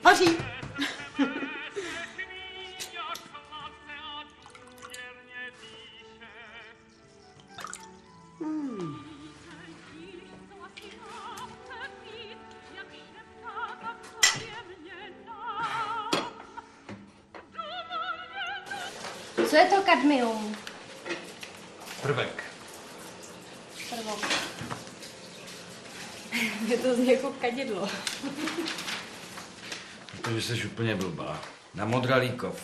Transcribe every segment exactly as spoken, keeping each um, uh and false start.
Hoří. Hmm. Co je to kadmium? Prvek. Prvok. Je to z jako kadidlo. Protože jsi úplně blbá. Na Modralíkov.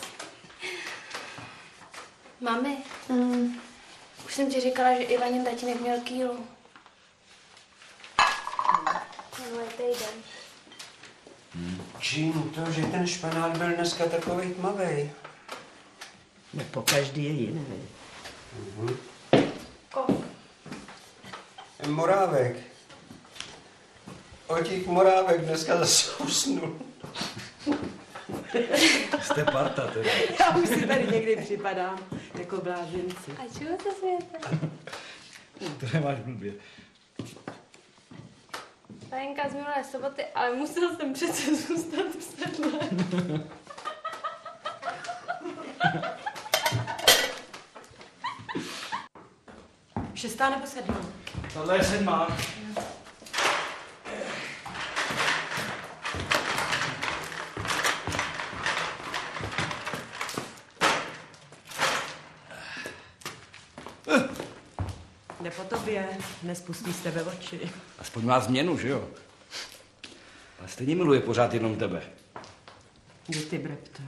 Mami, mm. už jsem ti říkala, že Ivanin tatínek měl kýlu. Minulý týden. Hmm. Čím to, že ten španát byl dneska takovej tmavej? No po každý je jiný. Mhm. Ko? Morávek. Otík Morávek dneska zase usnul. Jste parta teda. Já už si tady někdy připadám jako blázinci. A čeho to světe? To nemáš blbě. Tajenka z minulé soboty, ale musel jsem přece zůstat v sedle. Šestá nebo sedmá? Tohle je sedmá. Jde po tobě, nespustí z tebe oči. Aspoň má změnu, že jo? Ale stejně miluje pořád jenom tebe. Jde ty brepto.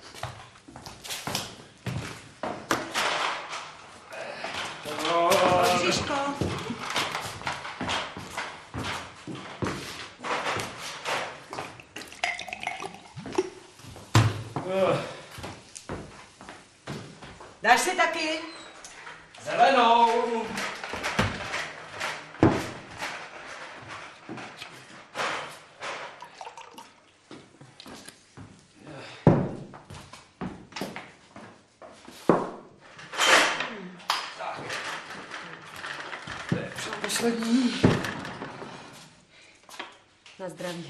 Žižko. Dáš si taky? Zelenou! Poslední. Na zdraví.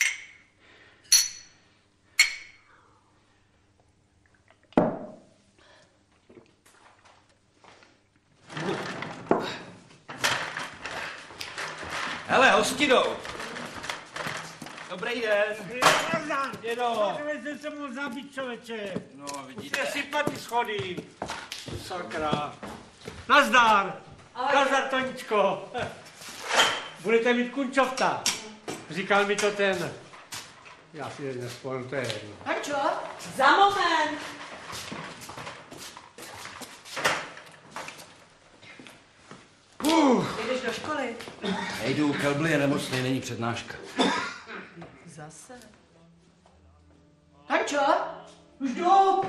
Hele, hostidou! Dobrý den. Dědo. Můžeme se mohl zabít, člověče. No, vidíte. Musíte sypat ty schody. Sakra. Nazdar. Nazdar, Toničko. Budete mít kunčovta. Říkal mi to ten. Já si teď nespomenu, to je jedno. Hančo, za moment. Uh. Jdeš do školy? Nejdu, Kelbl je nemocný, není přednáška. Zase. Hančo, už jdu.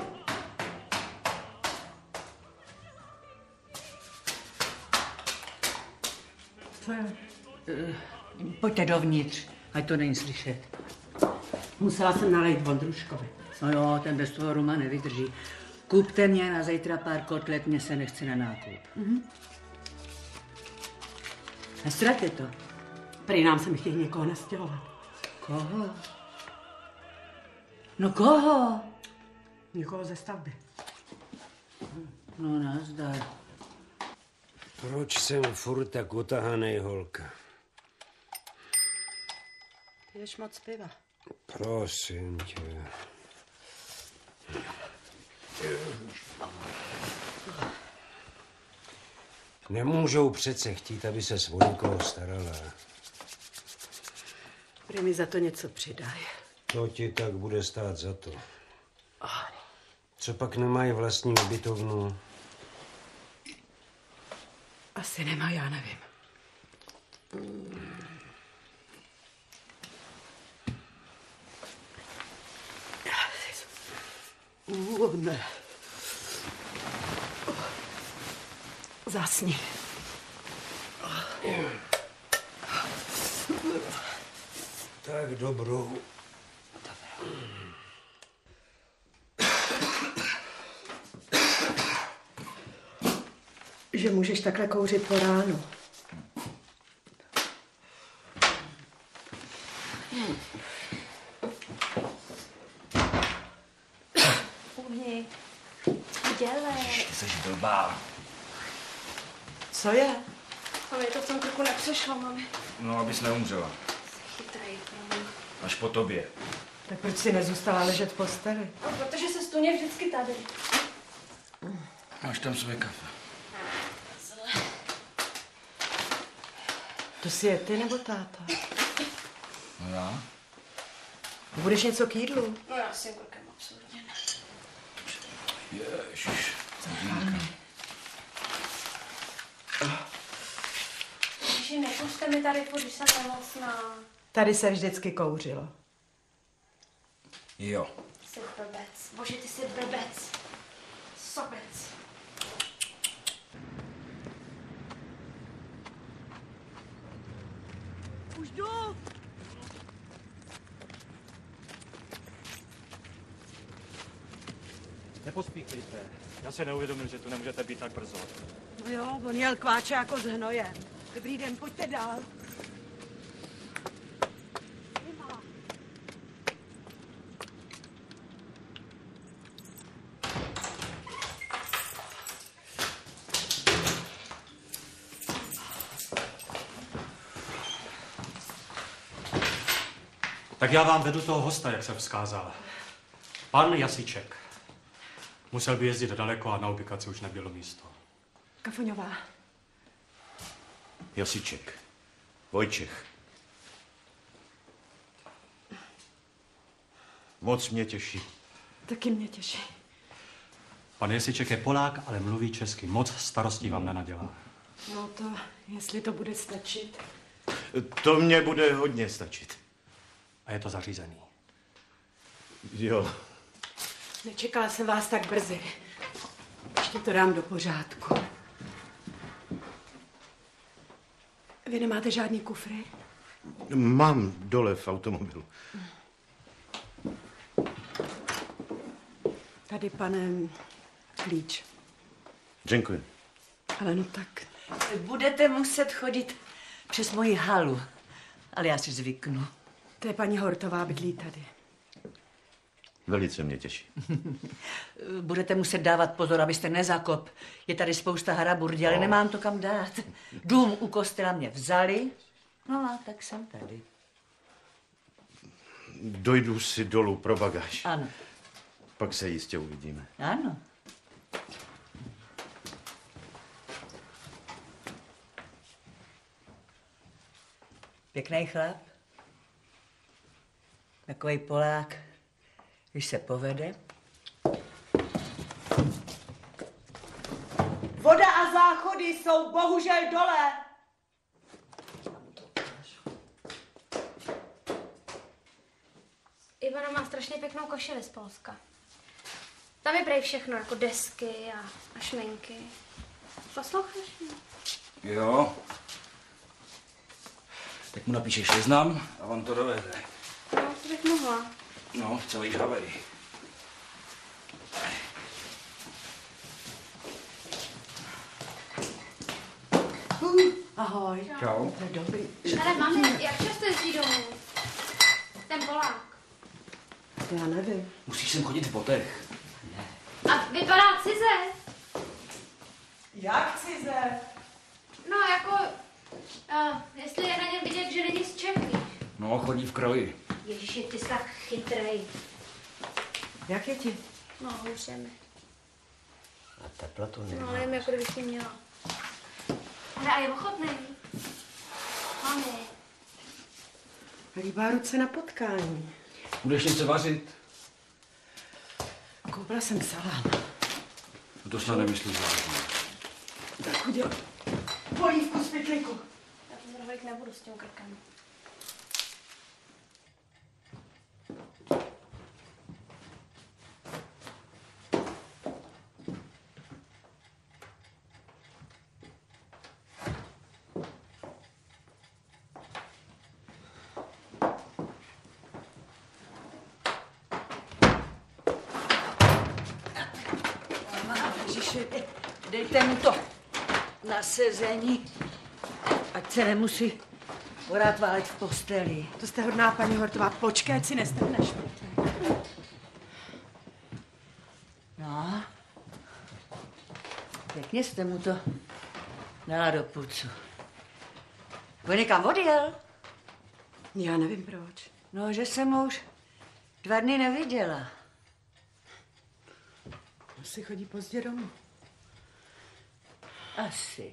Co je? Uh, pojďte dovnitř, ať to není slyšet. Musela jsem nalejt Vondruškovi. No jo, ten bez toho ruma nevydrží. Kupte mě na zítra pár kotlet, mě se nechce na nákup. Mhm. Nestrate to. Prý nám se mi chtějí někoho nastěhovat. Koho? No koho? Někoho ze stavby. No nazdar. Proč jsem furt tak otahanej, holka? Piješ moc piva. Prosím tě. Nemůžou přece chtít, aby se o někoho starala. Prý mi za to něco přidaj. To ti tak bude stát za to. Co pak nemají vlastní ubytovnu? Asi nemá, já nevím. Uh, ne. Zasni. Tak dobrou. Že můžeš takhle kouřit po ránu. dělej. Jsi blbá. Co je? Mami, to v tom krku nepřešlo, mami. No, abys neumřela. Chytrej, promiň. Až po tobě. Tak proč si nezůstala ležet v posteli? No, protože se stůně vždycky tady. Máš tam své kafe. To si je ty nebo táta? No já? Budeš něco k jídlu? No já s tím krkem absolutně ne. Ježiš. Ježi, nepušte mi tady, když jsem nemocná. Tady se vždycky kouřilo. Jo. Jsi blbec. Bože, ty jsi blbec. Sobec. Už jdu! Nepospíchejte. Já se neuvědomil, že tu nemůžete být tak brzo. No jo, on jel kváče jako s hnojem. Dobrý den, pojďte dál. Tak já vám vedu toho hosta, jak jsem vzkázal. Pan Jasiček. Musel by jezdit daleko a na ubikaci už nebylo místo. Kafoňová. Jasiček. Vojčech. Moc mě těší. Taky mě těší. Pan Jasiček je Polák, ale mluví česky. Moc starostí vám nenadělá. No to, jestli to bude stačit. To mě bude hodně stačit. A je to zařízený. Jo. Nečekala jsem vás tak brzy. Ještě to dám do pořádku. Vy nemáte žádný kufry? Mám dole v automobilu. Tady, pane, klíč. Děkuji. Ale no tak. Budete muset chodit přes moji halu. Ale já si zvyknu. To je paní Hortová, bydlí tady. Velice mě těší. Budete muset dávat pozor, abyste nezakop. Je tady spousta haraburdy, ale nemám to kam dát. Dům u kostela mě vzali, no a tak jsem tady. Dojdu si dolů pro bagáž. Ano. Pak se jistě uvidíme. Ano. Pěkný chlap. Takovej Polák, když se povede. Voda a záchody jsou bohužel dole. Ivana má strašně pěknou košili z Polska. Tam je prej všechno, jako desky a, a šminky. Posloucháš mě? Jo. Tak mu napíšeš seznam a on to doveze. No, to bych mohla. No, celý žhavený. Ahoj. Čau. To je dobrý. Ale mami, jak často jezdí domů? Ten Polák. Já nevím. Musíš sem chodit v botech. A vypadá cize. Jak cize? No, jako, uh, jestli je na něm vidět, že není z Čechy. No, chodí v kroji. Ježiši, ty jsi tak chytrej. Jak je ti? No, už je mi. A teplotu No, nemá. nevím, jako kdybych ji měla. Ale a je ochotný. Mami. Líbá ruce na potkání. Budeš něco vařit? Koupila jsem salám. To snad nemyslíš vážně. Tak udělám polívku z pytliku. Já to zrohlit nebudu s tím krkem. Ježiši, dejte mu to na sezení, ať se nemusí orát válet v posteli. To jste hodná, paní Hortová. Počkej, ať si nestrhneš. No, Pěkně jste mu to dala do pucu. On někam odjel? Já nevím proč. No, že jsem ho už dva dny neviděla. Asi chodí pozdě domů. Asi.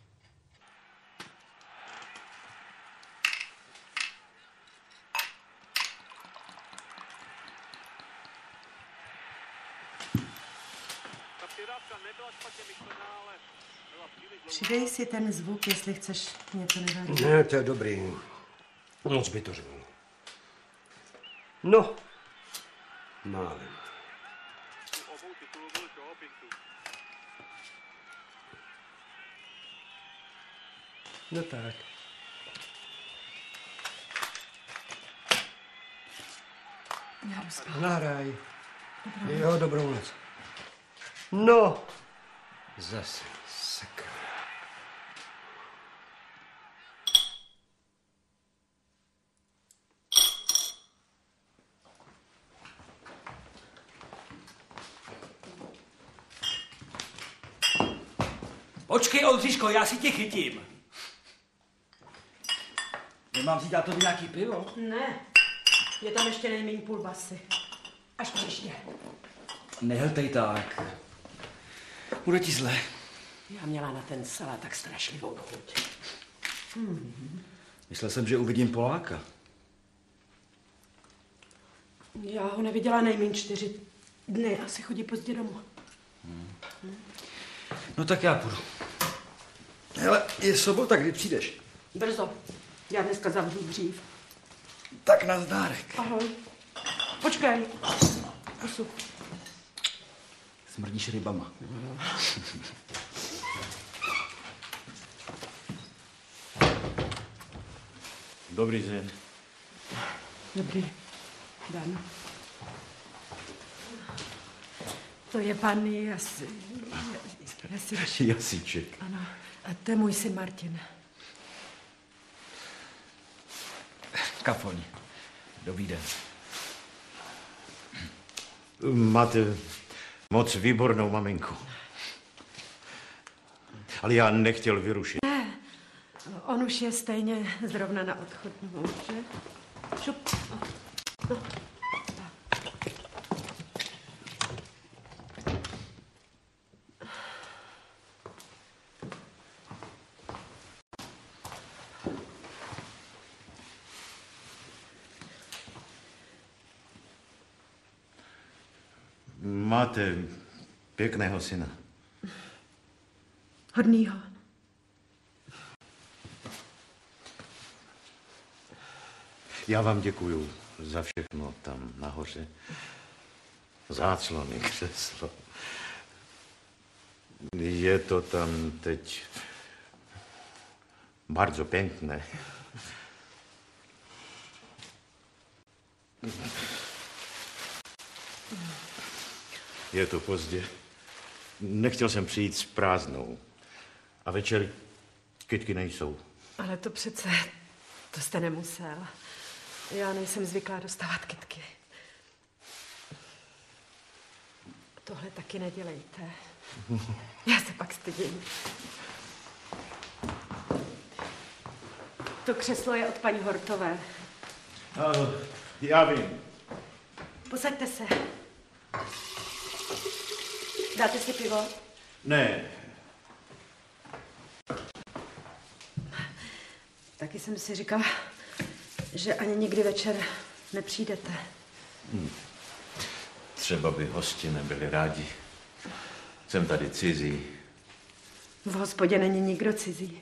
Přidej si ten zvuk, jestli chceš něco nevadí. Ne, to je dobrý. Moc by to řekl. No, málem. No tak. Já jdu spát. Nahraj. Jo, dobrou noc. No, zase, sakra. Počkej, Oldřiško, já si tě chytím. Nemám si dát to nějaký pivo? Ne, je tam ještě nejméně půl basy. Až příště. Nehltej tak. Bude ti zle. Já měla na ten salát tak strašlivou chuť. Hmm. Myslel jsem, že uvidím Poláka. Já ho neviděla nejméně čtyři dny, asi chodí pozdě domů. Hmm. No tak já půjdu. Hele, je sobota, kdy přijdeš? Brzo. Já dneska zavřu dřív. Tak nazdárek. Ahoj. Počkej. Pusu. Smrdíš rybama. Dobrý den. Dobrý den. To je pan Jasi... Jasi... Jasíček. Ano. A to je můj syn Martin. Kafoň. Dobrý den. Máte moc výbornou maminku. Ale já nechtěl vyrušit. Ne, on už je stejně zrovna na odchodnou, že? Šup. No. Máte pěkného syna. Hodnýho. Já vám děkuju za všechno tam nahoře. Záclony, křeslo. Je to tam teď bardzo pěkné. Je to pozdě. Nechtěl jsem přijít s prázdnou. A večer kytky nejsou. Ale to přece, to jste nemusel. Já nejsem zvyklá dostávat kytky. Tohle taky nedělejte. Já se pak stydím. To křeslo je od paní Hortové. Ano, já vím. Posaďte se. Dáte si pivo? Ne. Taky jsem si říkala, že ani nikdy večer nepřijdete. Hm. Třeba by hosti nebyli rádi. Jsem tady cizí. V hospodě není nikdo cizí.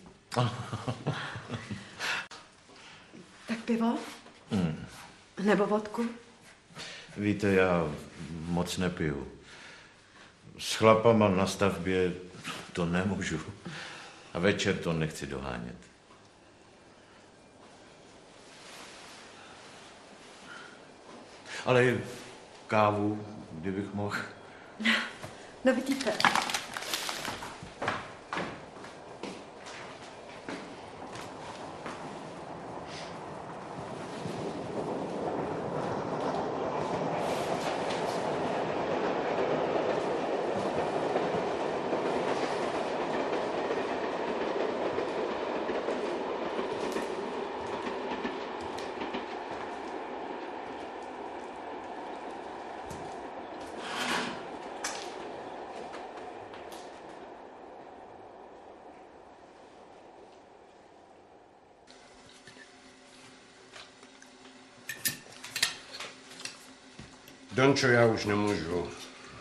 Tak pivo? Hm. Nebo vodku? Víte, já moc nepiju. S chlapama na stavbě to nemůžu. A večer to nechci dohánět. Ale kávu, kdybych mohl. No vidíte. Dončo, já už nemůžu.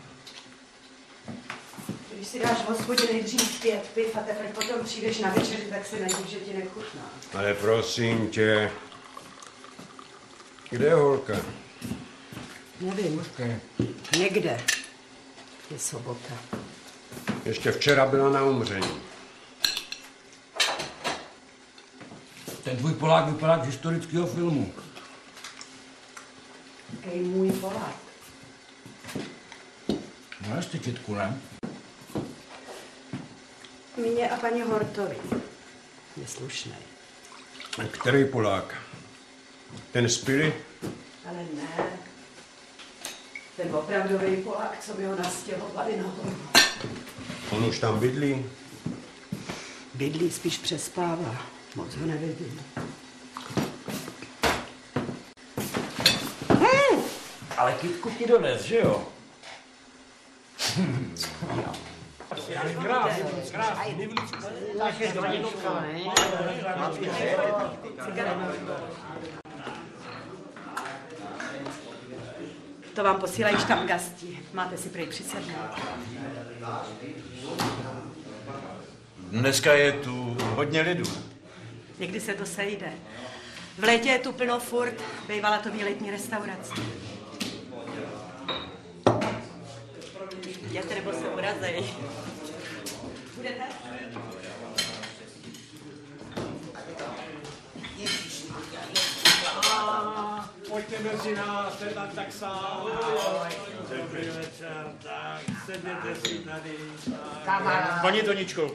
Když si dáš v hospodě nejdřív pět piv a teprve potom přijdeš na večeři, tak se nedív, že ti nechutná. Ale prosím tě, kde je holka? Nevím. Někde. Je sobota. Ještě včera byla na umření. Ten tvůj Polák vypadá z historického filmu. Ej, můj Polák. No, jste četku, ne? Mně a paní Hortovi. Je slušný. Který Polák? Ten z Pily? Ale ne. Ten opravdový Polák, co mi ho nastěhovali nahoru. On už tam bydlí? Bydlí, spíš přespává. Moc ho nevidím. Hmm. Ale kytku ti dones, že jo? To vám posílají štamgasti. Máte si prej přisednout. Dneska je tu hodně lidu. Někdy se to sejde. V létě je tu plno furt. Bývala to výletní restaurace. Jděte, nebo se urazej. Budete? Pojďte mezi nás, ten tam tak sám. Dobrý večer, tak sedněte si tady. Paní Toničko.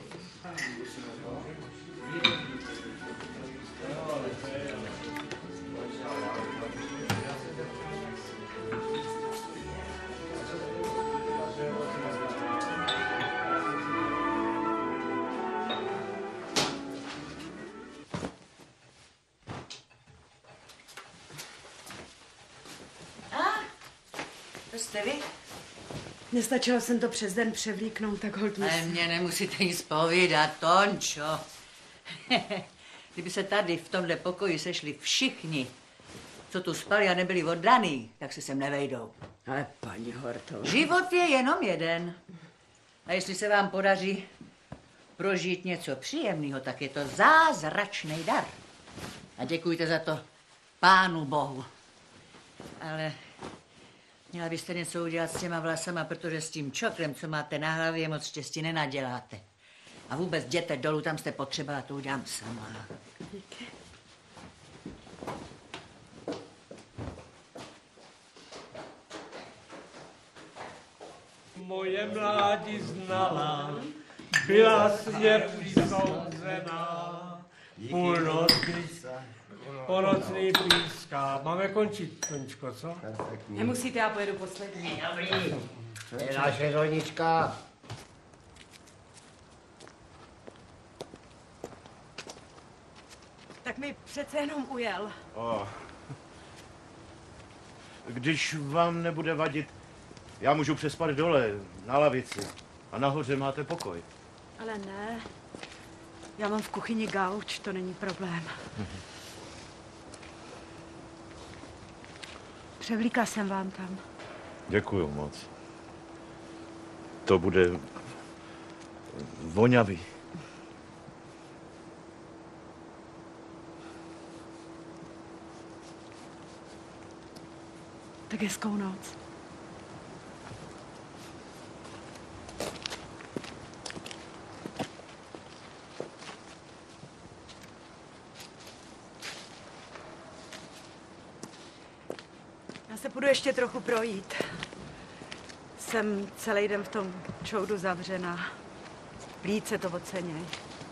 To jste vy? Nestačilo jsem to přes den převlíknout, tak holt Ale musím. mě nemusíte nic povídat, Tončo. Kdyby se tady v tomhle pokoji sešli všichni, co tu spali a nebyli oddaný, tak se sem nevejdou. Ale paní Hortová. Život je jenom jeden. A jestli se vám podaří prožít něco příjemného, tak je to zázračný dar. A děkujte za to Pánu Bohu. Ale měla byste něco udělat s těma vlasama, protože s tím čokrem, co máte na hlavě, moc štěstí nenaděláte. A vůbec jděte dolů, tam jste potřeba, a to udělám sama. Díky. Moje mládí znala, byla sně přisouzená, půlnoci, ponocný píská. Máme končit, Toničko, co? Nemusíte, já pojedu poslední. Dobrý. To je naše Tonička. Tak mi přece jenom ujel. Oh. Když vám nebude vadit, já můžu přespat dole, na lavici. A nahoře máte pokoj. Ale ne. Já mám v kuchyni gauč, to není problém. Převlíkla jsem vám tam. Děkuju moc. To bude vonavý. Tak hezkou noc. Já se půjdu ještě trochu projít. Jsem celý den v tom čoudu zavřená. Plíce to oceněj.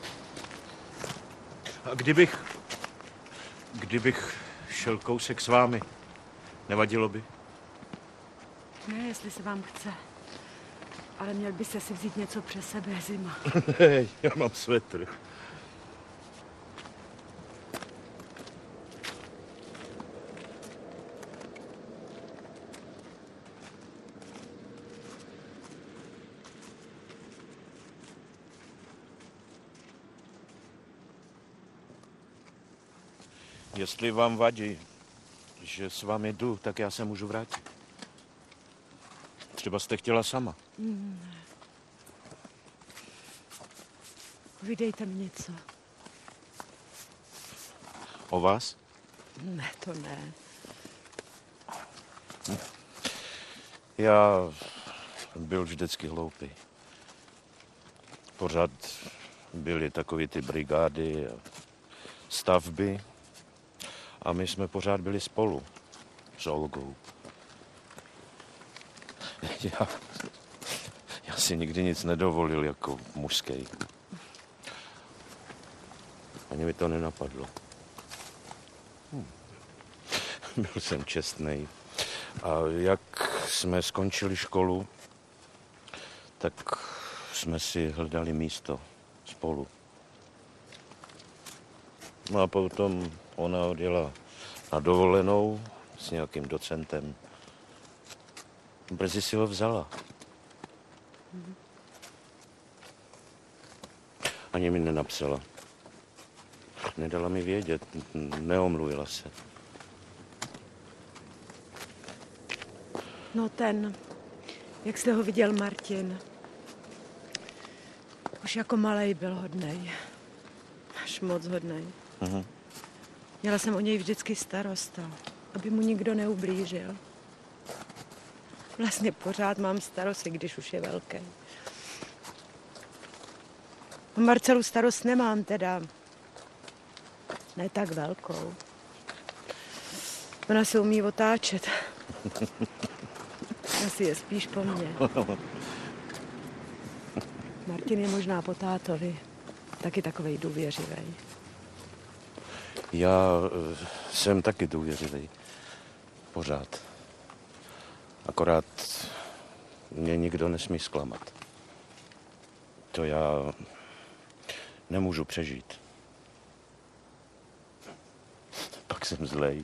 A kdybych... Kdybych šel kousek s vámi, nevadilo by? Ne, jestli se vám chce. Ale měl byste si vzít něco přes sebe, zima. Hej, já mám svetr. Jestli vám vadí, že s vámi jdu, tak já se můžu vrátit. Třeba jste chtěla sama. Hmm. Povídejte mi něco. O vás? Ne, to ne. Já byl vždycky hloupý. Pořád byly takové ty brigády a stavby a my jsme pořád byli spolu s Olgou. Já, já si nikdy nic nedovolil jako mužský. Ani mi to nenapadlo. Hm. Byl jsem čestnej. A jak jsme skončili školu, tak jsme si hledali místo spolu. No a potom ona odjela na dovolenou s nějakým docentem. Brzy si ho vzala. Ani mi nenapsala. Nedala mi vědět, neomluvila se. No ten, jak jste ho viděl, Martin, už jako malej byl hodnej. Až moc hodnej. Mhm. Měla jsem o něj vždycky starost, aby mu nikdo neublížil. Vlastně pořád mám starost, i když už je velký. O Marcelu starost nemám teda. Ne tak velkou. Ona se umí otáčet. Asi je spíš po mně. Martin je možná po tátovi. Taky takovej důvěřivej. Já jsem taky důvěřivý. Pořád. Akorát mě nikdo nesmí zklamat. To já nemůžu přežít. Pak jsem zlej.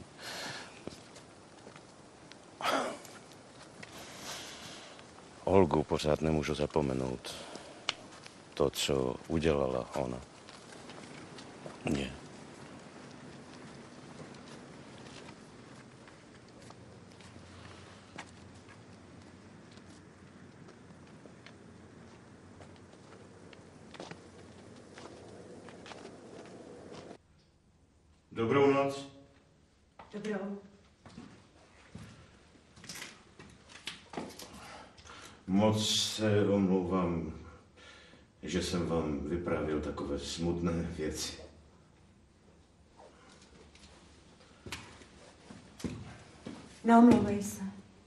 Olgu pořád nemůžu zapomenout. To, co udělala ona. Mně. Dobrou noc. Dobrou. Moc se omlouvám, že jsem vám vyprávěl takové smutné věci. Neomlouvej se.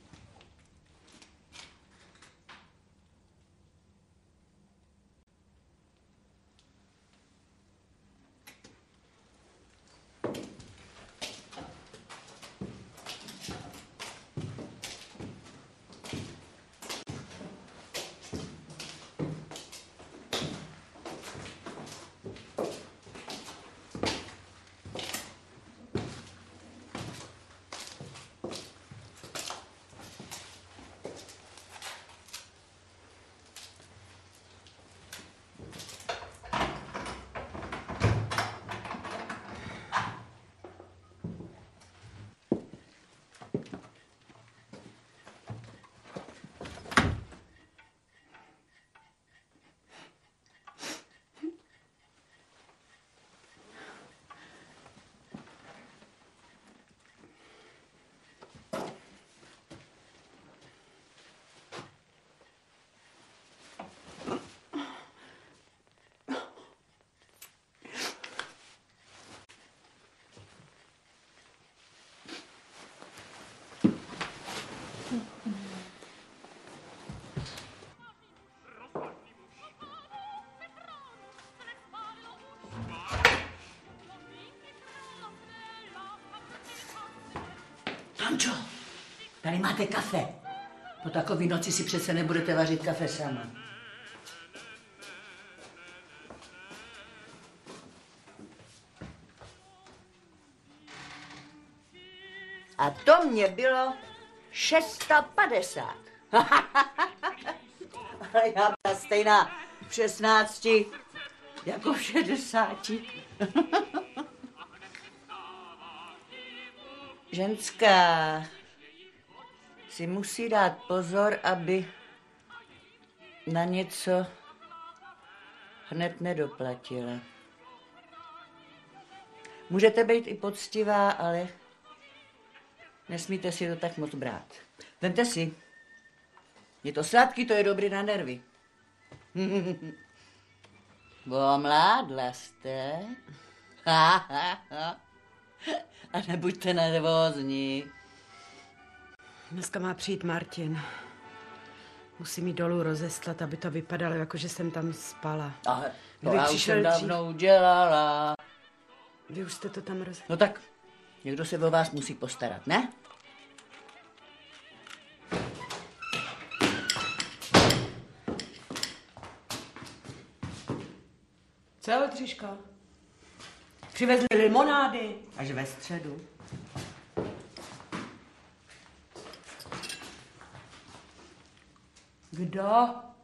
Tomčo, tady máte kafe. Po takový noci si přece nebudete vařit kafe sama. A to mě bylo šestapadesát. Ale já byla stejná v šestnácti jako v šedesáti. Ženská, si musí dát pozor, aby na něco hned nedoplatila. Můžete být i poctivá, ale nesmíte si to tak moc brát. Vemte si. Je to sladký, to je dobrý na nervy. Omládla jste? A nebuďte nervózní. Dneska má přijít Martin. Musím jít dolů rozeslat, aby to vypadalo, jako že jsem tam spala. Ale to Kdyby já už přišel jsem dřív- dávno udělala. Vy už jste to tam roz... No tak, někdo se o vás musí postarat, ne? Co, Oldřiško? Přivezli limonády až ve středu. Kdo?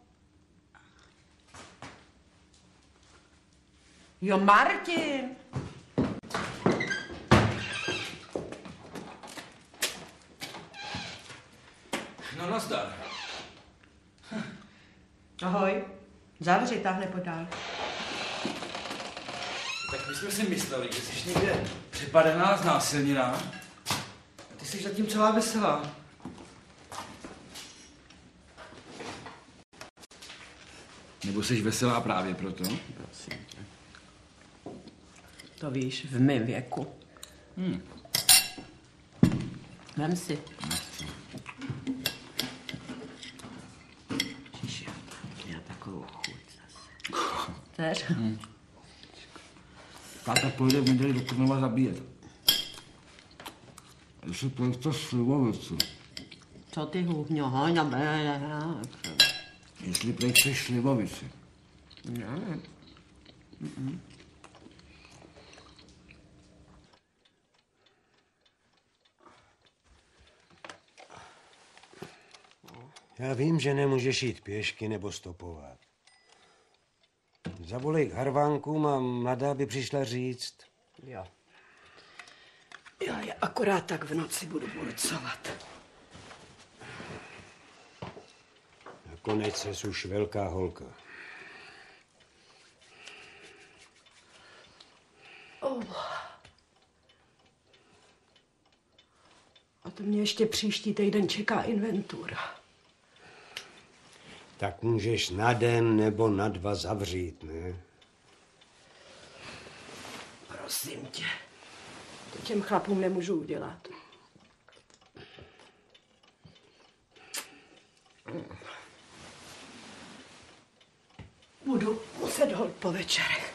Jo, Martin. No nazdar. Ahoj. Zavři, táhne podál. Tak my jsme si mysleli, že jsi někde přepadená, znásilněná. A ty jsi zatím celá veselá. Nebo jsi veselá právě proto? Prosím tě. To víš, v mém věku. Hmm. Vem si. Ježiš, já takovou chuť zase. Chceš? Hmm. Táta pojde v neděli do Krnova zabíjet. Jestli pojďte slivovici. Co ty hůvňo, hoň a bé. Jestli pojďte slivovici. Ne. Mm-mm. Já vím, že nemůžeš jít pěšky nebo stopovat. Zavolej k harvánkům a mladá by přišla říct. Jo. Já je akorát tak v noci budu burcovat. Nakonec jsi už velká holka. Oh. A to mě ještě příští týden čeká inventura. Tak můžeš na den nebo na dva zavřít, ne? Prosím tě. To těm chlapům nemůžu udělat. Budu muset holt po večerech.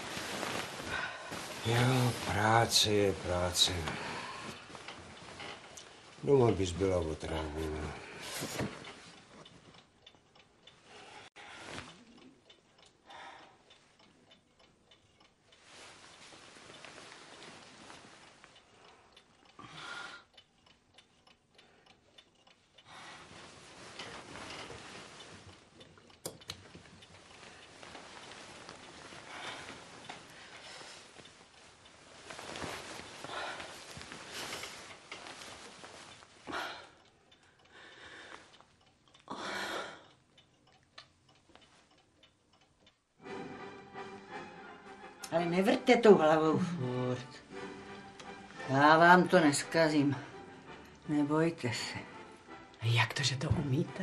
Jo, práce je práce. Doma bys byla otrávená. Ale nevrťte tou hlavou furt. Já vám to neskazím. Nebojte se. Jak to, že to umíte?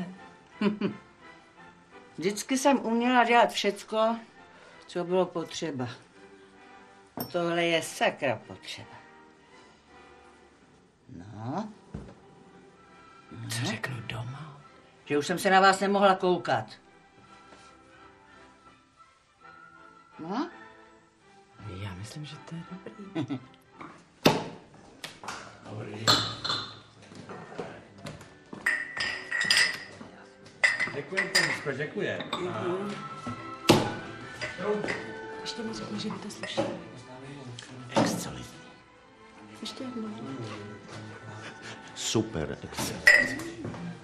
Vždycky jsem uměla dělat všecko, co bylo potřeba. Tohle je sakra potřeba. No. Co řeknu doma? Že už jsem se na vás nemohla koukat. No? Já myslím, že to je dobrý. Dobrý. Děkuji, Tomusko, děkuji. Ještě mi řekni, že vy to slyšeli. Excelentní. Ještě jednou. Super, excelentní.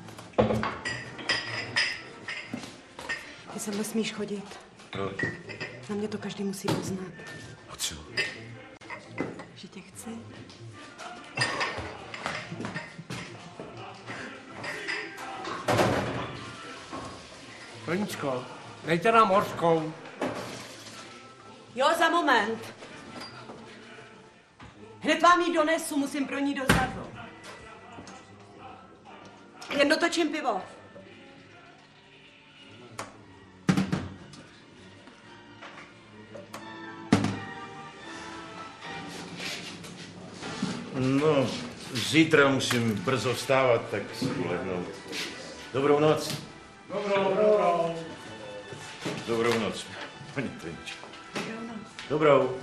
Ty sem nesmíš chodit. Proč? Na mě to každý musí poznat. A co? Že tě chci. Toničko, dejte nám hořkou. Jo, za moment. Hned vám ji donesu, musím pro ní dozadu. Jen dotočím pivo. No, zítra musím brzo vstávat, tak si ulehnout. Dobrou noc. Dobrou, dobrou. Dobrou noc, paní Toničko. Dobrou.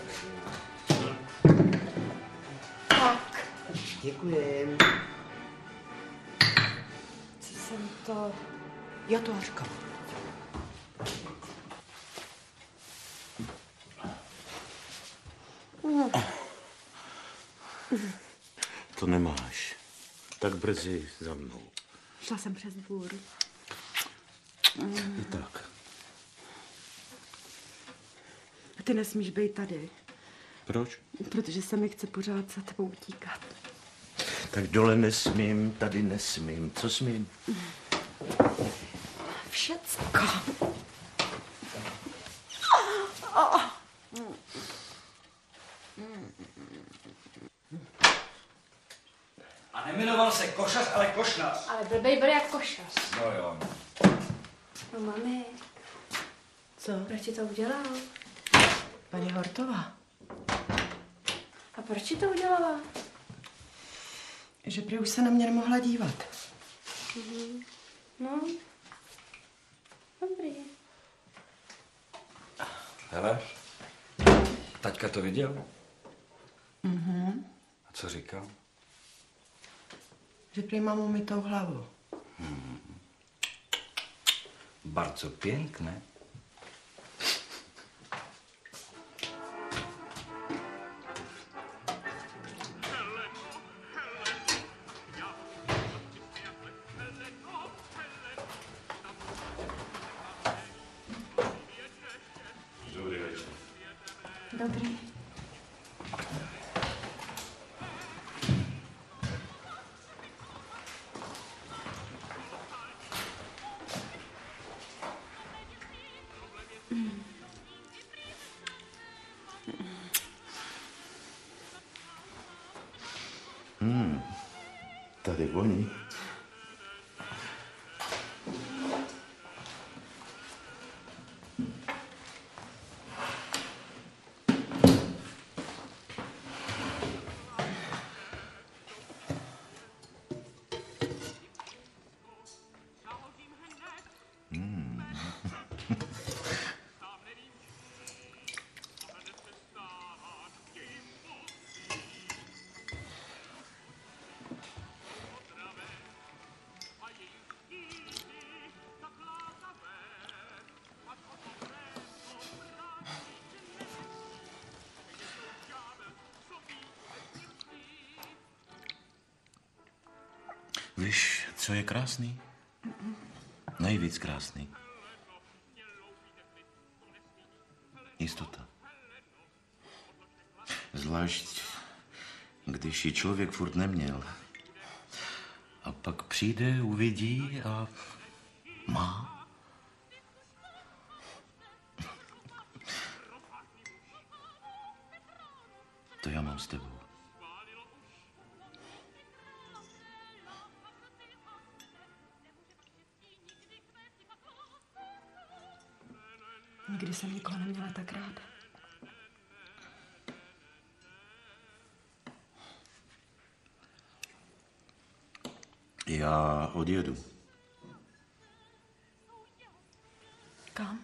Tak. Děkujem. Co jsem to... Jo, to hořko. To nemáš. Tak brzy za mnou. Šla jsem přes dvůr. I tak. A ty nesmíš být tady. Proč? Protože se mi chce pořád za tebou utíkat. Tak dole nesmím, tady nesmím. Co smím? Všecko. A nemenoval se Košař, ale Košnas. Ale blbej byl jak košař. No jo. No mami, Co? proč ti to udělal? Paní Hortová. A proč ti to udělala? Že prý už se na mě nemohla dívat. Mhm. No, dobrý. Hele, taťka to viděl? Mhm. A co říkal? Že prý mám umytou hlavu. Hmm. Bardzo piękne. Dobrý večer. Dobrý. Hmm. Tady voní. Hmm. Víš, co je krásný? Nejvíc krásný. Jistota. Zvlášť, když ji člověk furt neměl. A pak přijde, uvidí a má. To já mám s tebou. Nikdy jsem nikoho neměla tak ráda. Já odjedu. Kam?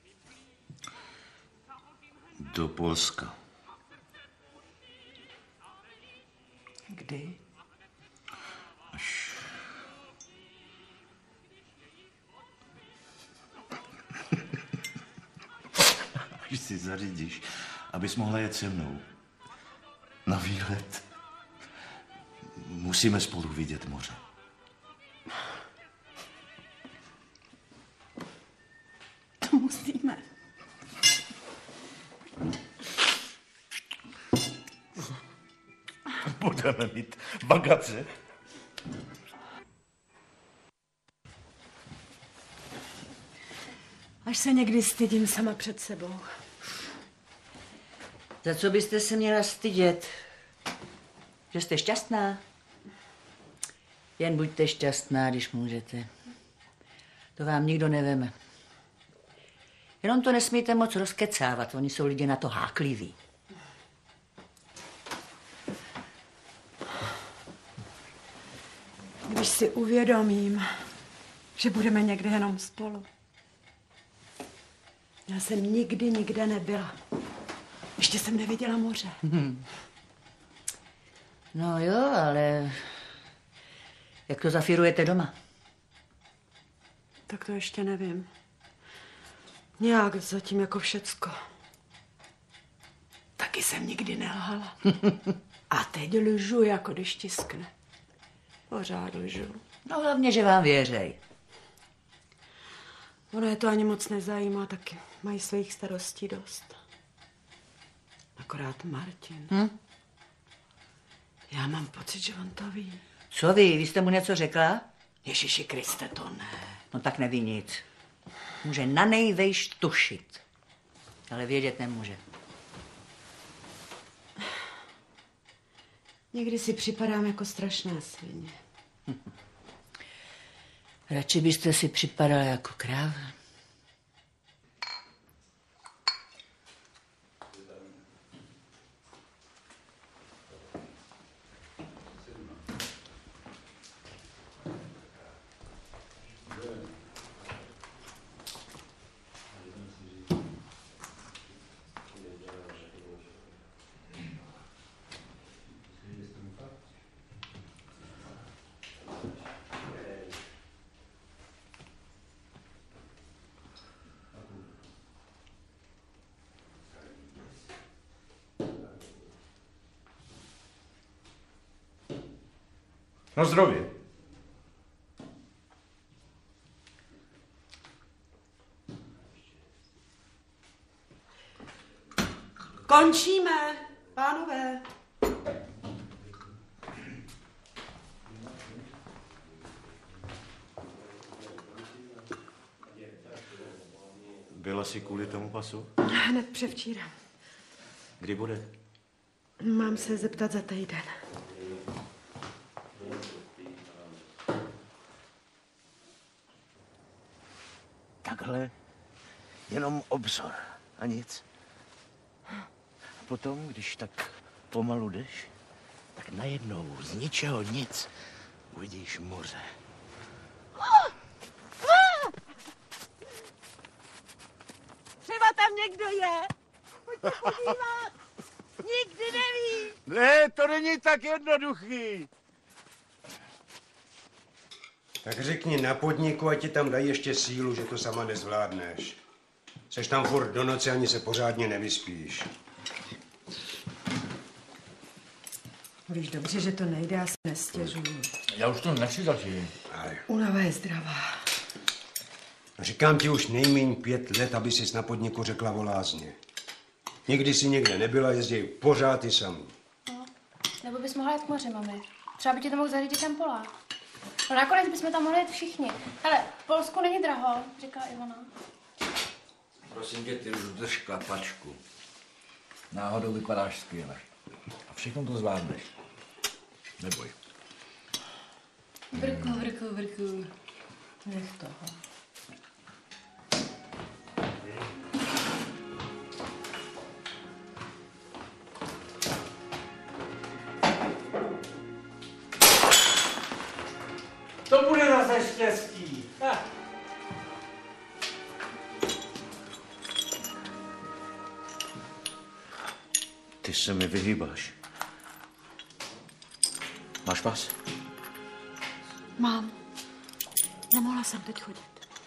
Do Polska. Kdy? Až... Až si zařídíš, abys mohla jet se mnou. Na výlet. Musíme spolu vidět moře. To musíme. Budeme mít bagace. Až se někdy stydím sama před sebou. Za co byste se měla stydět? Že jste šťastná? Jen buďte šťastná, když můžete. To vám nikdo neveme. Jenom to nesmíte moc rozkecávat, oni jsou lidi na to hákliví. Když si uvědomím, že budeme někde jenom spolu. Já jsem nikdy nikde nebyla. Ještě jsem neviděla moře. Hmm. No jo, ale jak to zafírujete doma? Tak to ještě nevím. Nějak zatím jako všecko. Taky jsem nikdy nelhala. A teď lžu, jako když tiskne. Pořád lžu. No hlavně, že vám věřej. Ono je to ani moc nezajímá, taky mají svých starostí dost. Akorát Martin. Hm? Já mám pocit, že on to ví. Co vy? Vy jste mu něco řekla? Ježiši Kriste, to ne. No tak neví nic. Může na nejvejš tušit. Ale vědět nemůže. Někdy si připadám jako strašná svině. Radši byste si připadala jako kráva. Na zdrowie. Končíme, pánové. Byla jsi kvůli tomu pasu? Hned převčírem. Kdy bude? Mám se zeptat za týden. Takhle, jenom obzor a nic. A potom, když tak pomalu jdeš, tak najednou z ničeho nic uvidíš moře. Třeba tam někdo je. Pojďte podívat. Nikdy neví. Ne, to není tak jednoduchý. Tak řekni na podniku, ať ti tam dají ještě sílu, že to sama nezvládneš. Seš tam furt do noci, ani se pořádně nevyspíš. Víš dobře, že to nejde, já se nestěžuju. Já už to nechci zatím. Ale Únava je zdravá. říkám ti už nejméně pět let, aby sis na podniku řekla o lázně. Nikdy si někde nebyla, jezdí pořád ty samý. No, nebo bys mohla jít k moři, mami. Třeba by ti to mohl zařídit ten Polák. No nakonec bychom tam mohli jít všichni. Hele, v Polsku není draho, říká Ivana. Prosím tě, ty už drž klapačku. Náhodou vypadáš skvěle. A všechno to zvládneš. Neboj. Vrku, vrku, vrku. Nech toho. To bude zase štěstí. Ha. Ty se mi vyhýbáš. Máš pas? Mám. Nemohla jsem teď chodit.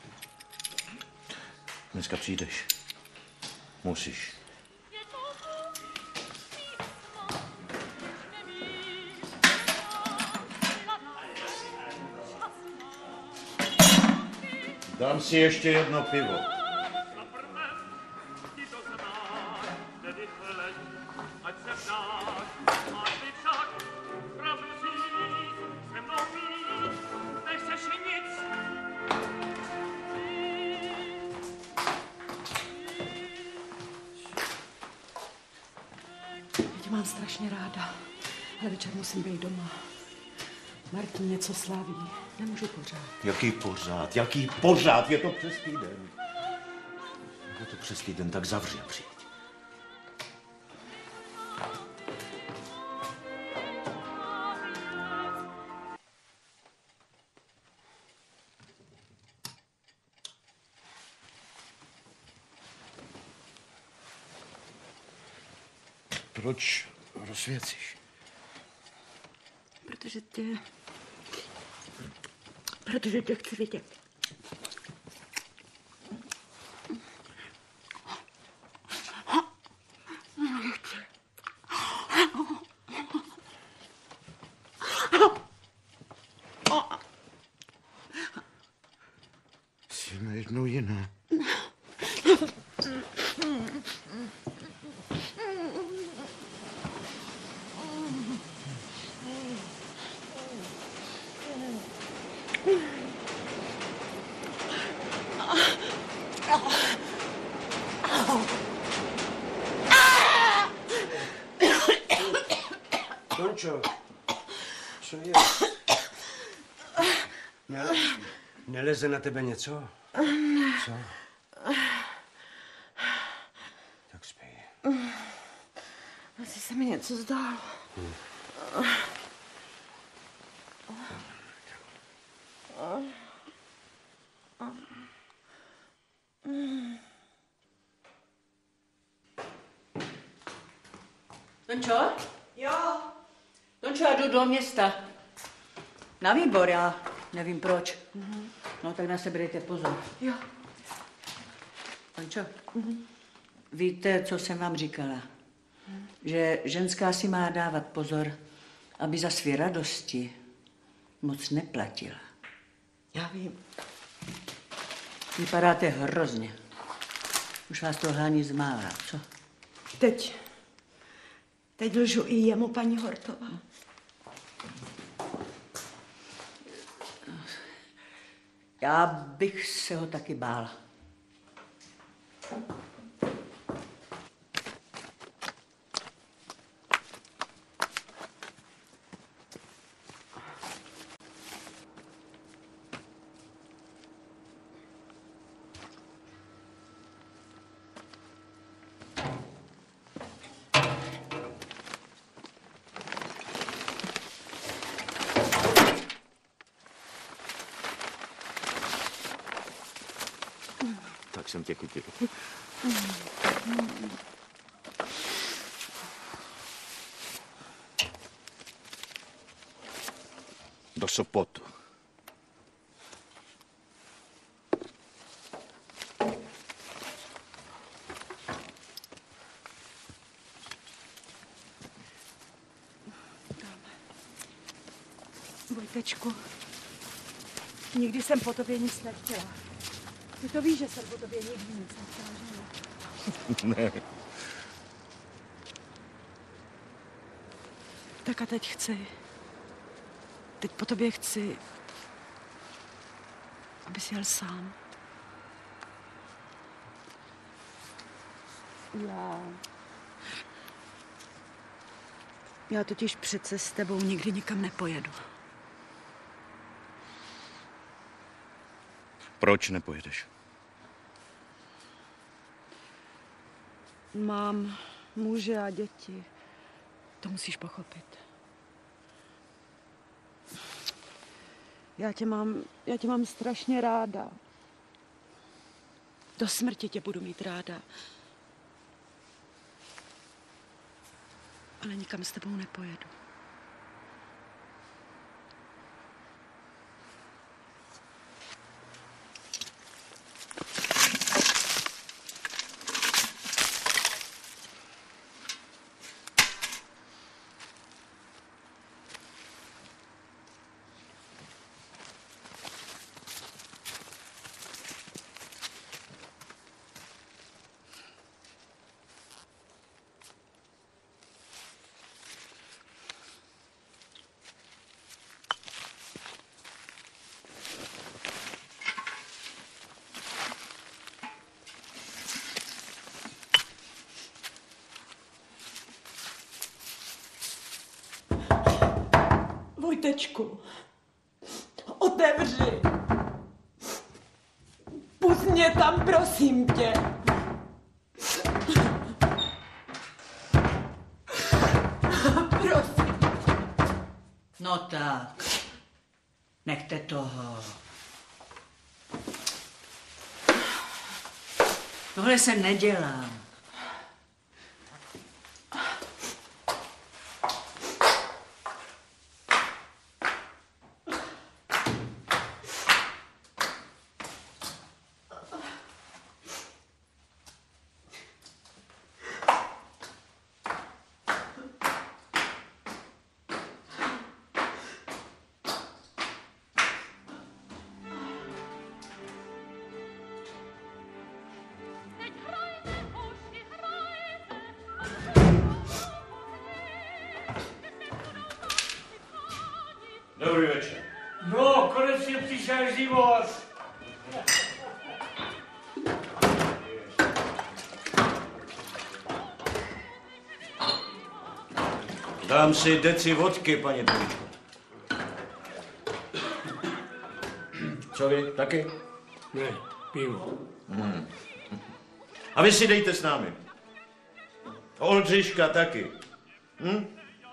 Dneska přijdeš. Musíš. Dám si ještě jedno pivo. mám strašně ráda, ale večer musím být doma. Martin něco slaví, nemůžu pořád. Jaký pořád, jaký pořád, je to přes týden. Je to přes týden, tak zavři a přijď. Proč rozsvěcíš? Protože tě... Protože tě chci vidět. Jsi najednou jiná. Tončo, co je? Ne, neleze na tebe něco? Co? Tak spí. Asi se mi něco zdálo. Hmm. Tončo? Jo. Tončo, já jdu do města. Na výbor, já nevím proč. Mm-hmm. No tak na sebe dejte pozor. Jo. Tončo, mm-hmm. Víte, co jsem vám říkala? Mm. Že ženská si má dávat pozor, aby za své radosti moc neplatila. Já vím. Vypadáte hrozně. Už vás to hání zmává, co? Teď. Teď lžu i jemu, paní Hortová. Já bych se ho taky bála. Tak jsem tě chytil. Do Sopotu. Vojtečku, nikdy jsem po tobě nic nechtěla. Ty to víš, že jsem po tobě nikdy nic nechtěla, že ne? Ne. Tak a teď chci. Teď po tobě chci, abys jel sám. Já... Já totiž přece s tebou nikdy nikam nepojedu. Proč nepojedeš? Mám muže a děti. To musíš pochopit. Já tě mám, já tě mám strašně ráda. Do smrti tě budu mít ráda. Ale nikam s tebou nepojedu. Vojtečku, otevři. Pust mě tam, prosím tě. Prosím. No tak, nechte toho. Tohle se nedělá. Dobrý večer. No, konečně přišel život. Dám si deci vodky, paní Toničko. Co vy, taky? Ne, pivo. Hmm. A vy si dejte s námi. Oldřiška taky. Hm?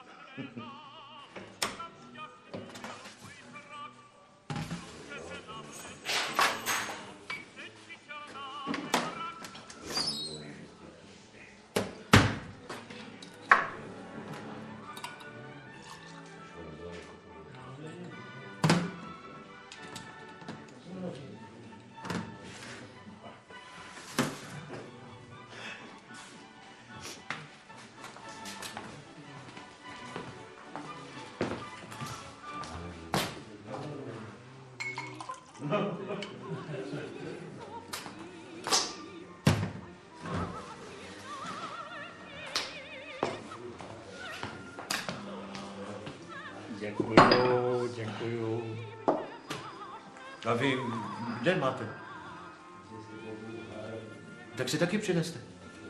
Děkuju, děkuju. A vy kde máte? Tak si taky přineste.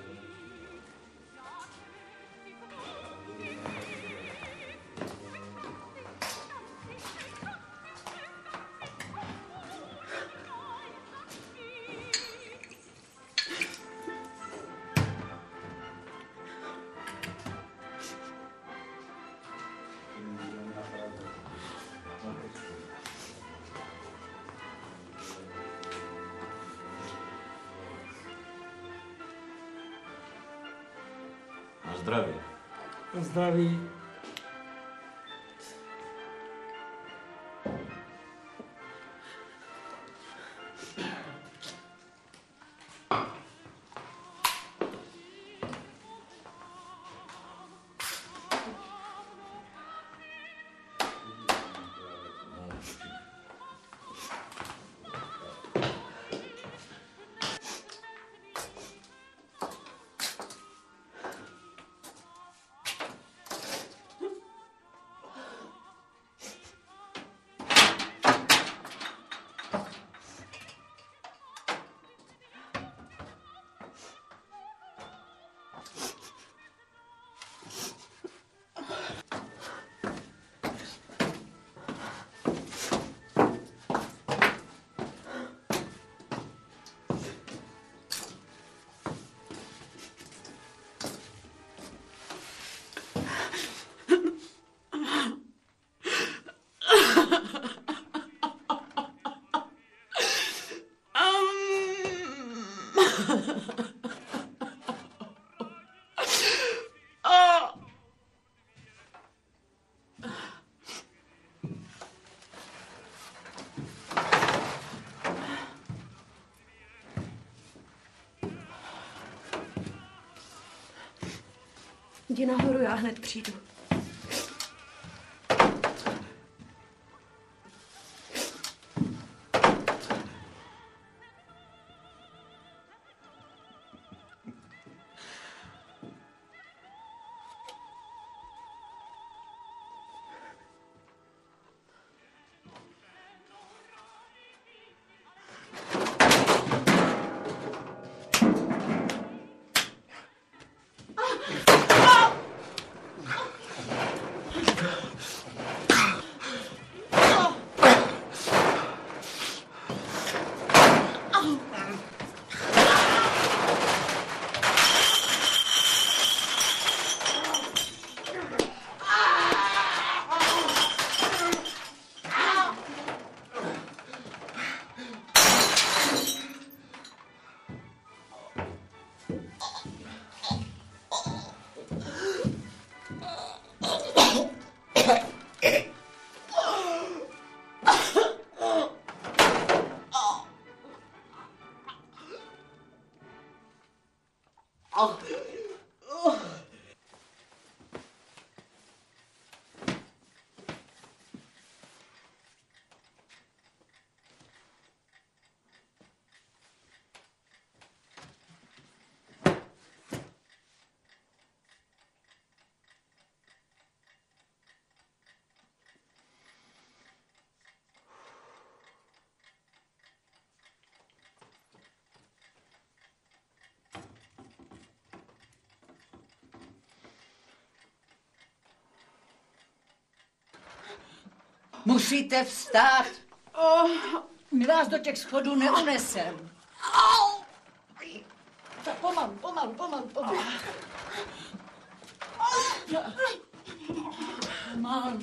Na zdraví. Na zdraví. Jdi nahoru, já hned přijdu. Musíte vstát. My vás do těch schodů neunesem. Tak pomalu, pomalu, pomalu, pomalu. Pomalu.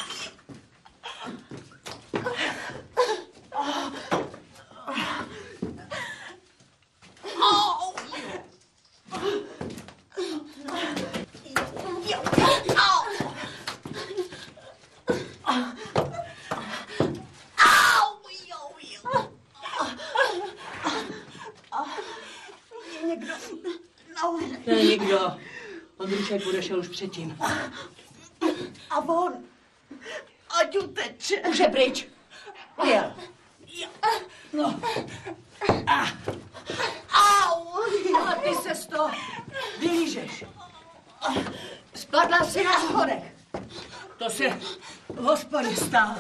To je nikdo. Ondrušek odešel už předtím. A on, ať uteče. Už je pryč. Jel. No. A. Au. A ty se z toho vylížeš. Spadla si na schodech. To se hospody stalo.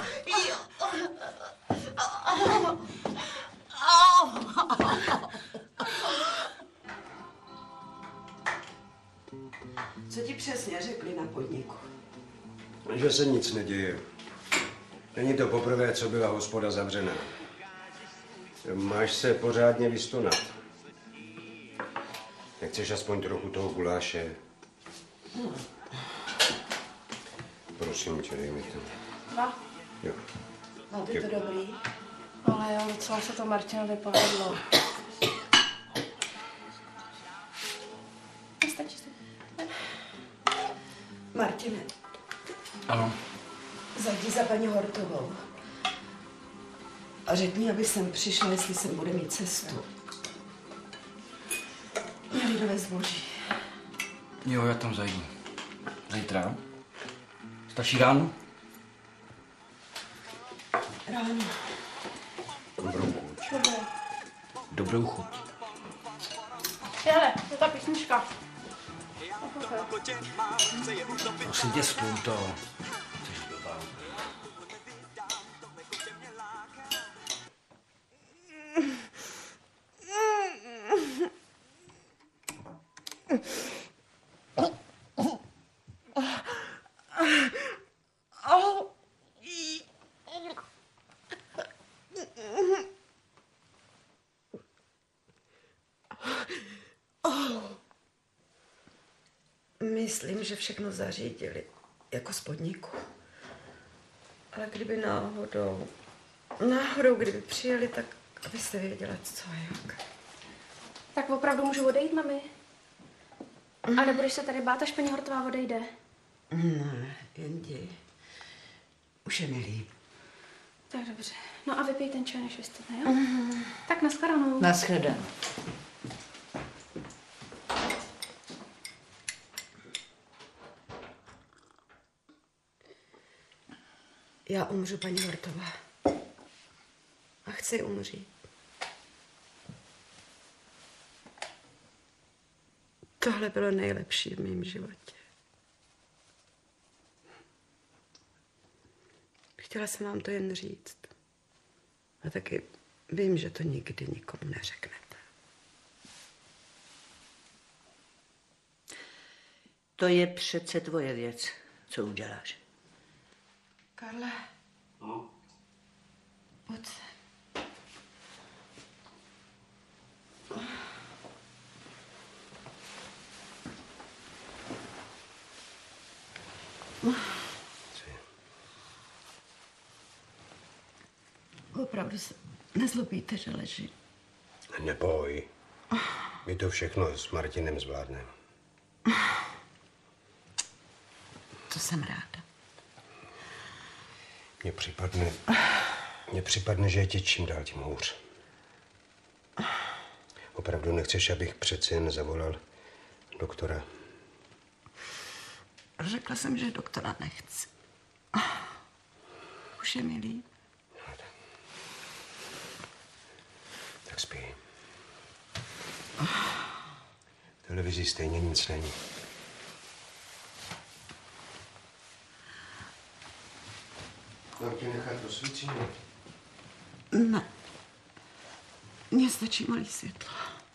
Co ti přesně řekli na podniku? Že se nic neděje. Není to poprvé, co byla hospoda zavřená. Máš se pořádně vystonat. Nechceš aspoň trochu toho guláše? Prosím tě, dej mi to. Dva. Jo. Máte to dobrý? Ale jo, docela se to Martinovi povedlo. Nestačí se. Martine. Ano. Zajdi za paní Hortovou. A řekni, aby sem přišla, jestli sem bude mít cestu. Na lidové zboží. Jo, já tam zajdu. Zítra? Stačí ráno? Ráno. Dobrou chuť. Dobré. Dobrou chuť. Hele, je ta písnička. Prosím tě, spůl to. Jsi blbá. Myslím, že všechno zařídili, jako z podniku. Ale kdyby náhodou, náhodou, kdyby přijeli, tak abyste věděla, co a jak. Tak opravdu můžu odejít, mami? A nebudeš se tady bát, až paní Hortová odejde? Ne, jen jdi. Už je mi líp. Tak dobře. No a vypij ten čaj, než vystane, jo? Mm. Tak nashledanou. Nashledanou. Já umřu, paní Hortová. A chci umřít. Tohle bylo nejlepší v mém životě. Chtěla jsem vám to jen říct. A taky vím, že to nikdy nikomu neřeknete. To je přece tvoje věc, co uděláš. Karle. No? Pojď se. Opravdu se nezlobíte, že leží. Neboj. My to všechno s Martinem zvládneme. To jsem ráda. Mně připadne, mně připadne, že je ti čím dál tím hůř. Opravdu nechceš, abych přece jen zavolal doktora? Řekla jsem, že doktora nechci. Už je mi líp. Tak spí. V televizi stejně nic není. Mám ti nechat rozsvícení? Ne. Mně stačí malý světlo.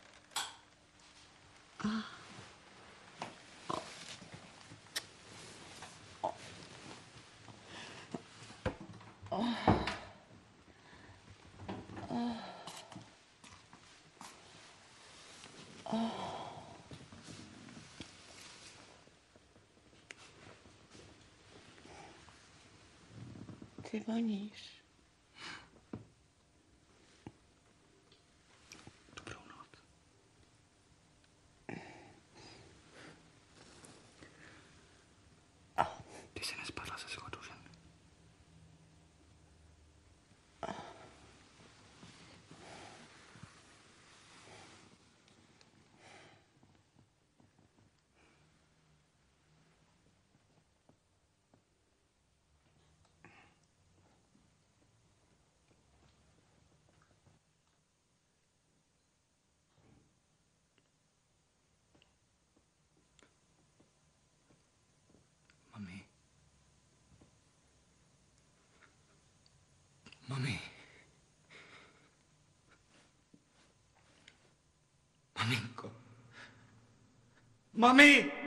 Ty voníš. Dobrou noc. Ty jsi nespadla ze schodu, že? Mami. Mami. Maminko. Mami!